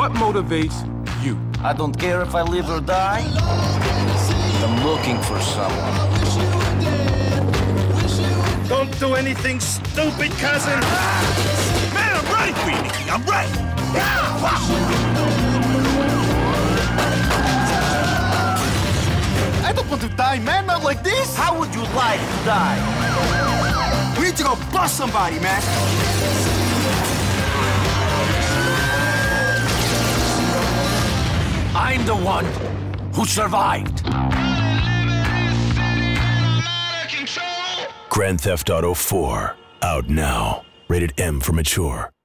What motivates you? I don't care if I live or die. I'm looking for someone. Don't do anything stupid, cousin. Man, I'm right, Greenie. I'm right. I don't want to die, man. Not like this. How would you like to die? We need to go bust somebody, man. I'm the one who survived. Grand Theft Auto 4, out now. Rated M for mature.